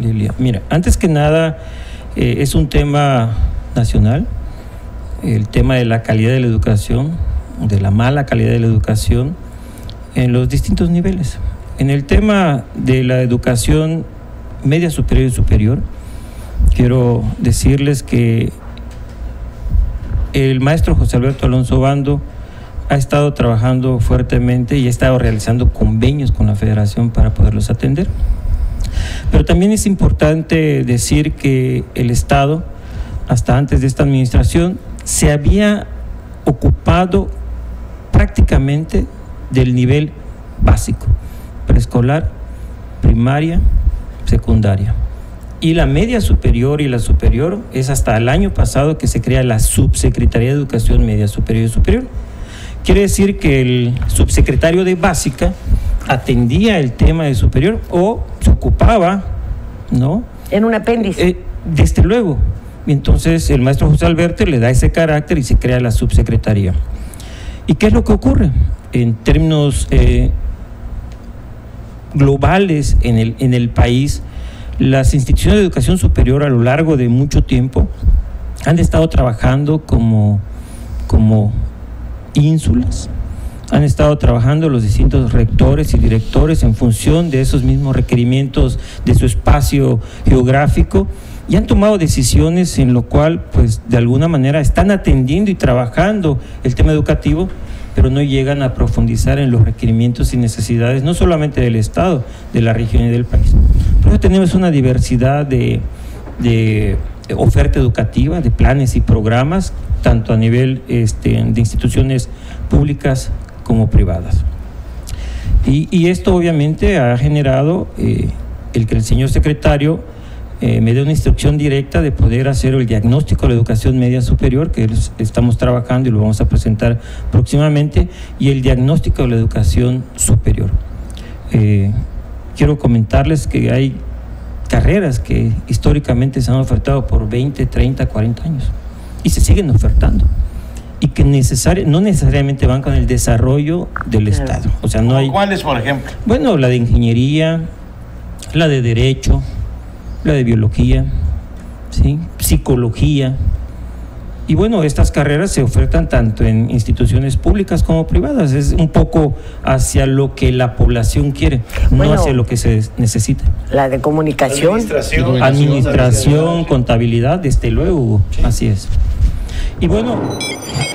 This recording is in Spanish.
Lilia. Mira, antes que nada, es un tema nacional, el tema de la calidad de la educación, de la mala calidad de la educación en los distintos niveles. En el tema de la educación media superior y superior, quiero decirles que el maestro José Alberto Alonso Obando ha estado trabajando fuertemente y ha estado realizando convenios con la Federación para poderlos atender. Pero también es importante decir que el Estado, hasta antes de esta administración, se había ocupado prácticamente del nivel básico, preescolar, primaria, secundaria. Y la media superior y la superior es hasta el año pasado que se crea la Subsecretaría de Educación Media Superior y Superior. Quiere decir que el subsecretario de Básica atendía el tema de superior o se ocupaba, ¿no? En un apéndice. Desde luego. Y entonces el maestro José Alberto le da ese carácter y se crea la subsecretaría. ¿Y qué es lo que ocurre? En términos globales en el país, las instituciones de educación superior a lo largo de mucho tiempo han estado trabajando como ínsulas, han estado trabajando los distintos rectores y directores en función de esos mismos requerimientos de su espacio geográfico y han tomado decisiones en lo cual, pues, de alguna manera están atendiendo y trabajando el tema educativo, pero no llegan a profundizar en los requerimientos y necesidades, no solamente del Estado, de la región y del país. Por eso tenemos una diversidad de oferta educativa, de planes y programas, tanto a nivel de instituciones públicas como privadas. Y esto obviamente ha generado el que el señor secretario me dé una instrucción directa de poder hacer el diagnóstico de la educación media superior, que estamos trabajando y lo vamos a presentar próximamente, y el diagnóstico de la educación superior. Quiero comentarles que hay carreras que históricamente se han ofertado por 20, 30, 40 años y se siguen ofertando y que no necesariamente van con el desarrollo del Estado. O sea, no hay... ¿Cuáles, por ejemplo? Bueno, la de ingeniería, la de derecho, la de biología, ¿sí? Psicología. Y bueno, estas carreras se ofertan tanto en instituciones públicas como privadas. Es un poco hacia lo que la población quiere, no hacia lo que se necesita. La de comunicación. Administración, contabilidad, desde luego, Hugo. Sí. Así es. Y bueno...